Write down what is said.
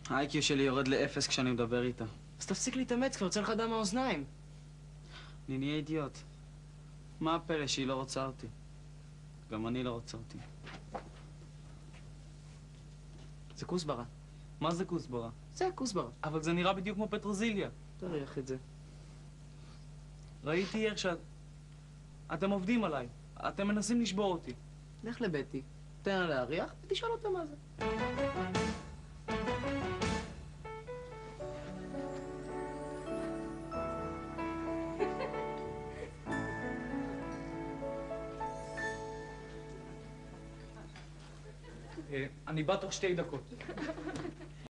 ה-IQ שלי יורד לאפס כשאני מדבר איתה. אז תפסיק להתאמץ, כבר יוצא לך דם מהאוזניים. אני נהיה אידיוט. מה הפלא שהיא לא רוצה אותי? גם אני לא רוצה אותי. זה כוסברה. מה זה כוסברה? זה כוסברה. אבל זה נראה בדיוק כמו פטרוזיליה. תריח את זה. ראיתי איך אתם עובדים עליי. אתם מנסים לשבור אותי. לך לבטי, תן לה להריח ותשאל אותה מה זה. אני בא תוך 2 דקות.